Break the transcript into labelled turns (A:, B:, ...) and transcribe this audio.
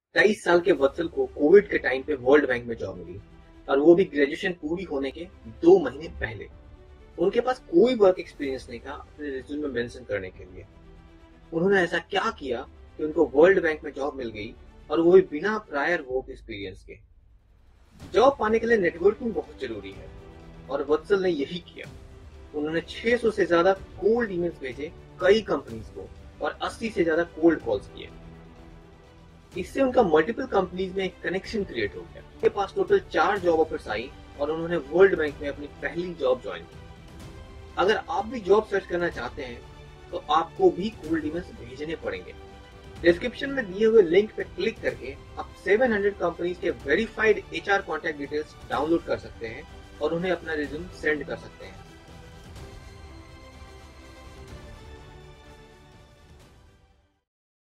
A: 23 साल के वत्सल को कोविड के टाइम पे वर्ल्ड बैंक में जॉब मिली और वो भी ग्रेजुएशन पूरी होने के 2 महीने पहले। उनके पास कोई वर्क एक्सपीरियंस नहीं था अपने रिज्यूम में मेंशन करने के लिए। उन्होंने ऐसा क्या किया कि उनको वर्ल्ड बैंक में जॉब मिल गई, और वो भी बिना प्रायर वर्क एक्सपीरियंस के। जॉब पाने के लिए नेटवर्किंग बहुत जरूरी है और वत्सल ने यही किया। उन्होंने 600 से ज्यादा कोल्ड ईमेल्स भेजे कई कंपनीज को और 80 से ज्यादा कोल्ड कॉल्स किए। इससे उनका मल्टीपल कंपनीज में एक कनेक्शन क्रिएट हो गया। उनके पास टोटल 4 जॉब ऑफर्स आई और उन्होंने वर्ल्ड बैंक में अपनी पहली जॉब ज्वाइन की। अगर आप भी जॉब सर्च करना चाहते हैं तो आपको भी कोल्ड ईमेल्स भेजने पड़ेंगे। डिस्क्रिप्शन में दिए हुए लिंक पे क्लिक करके आप 700 कंपनीज के verified HR contact details download कर सकते हैं और उन्हें अपना रिज्यूम सेंड कर सकते हैं।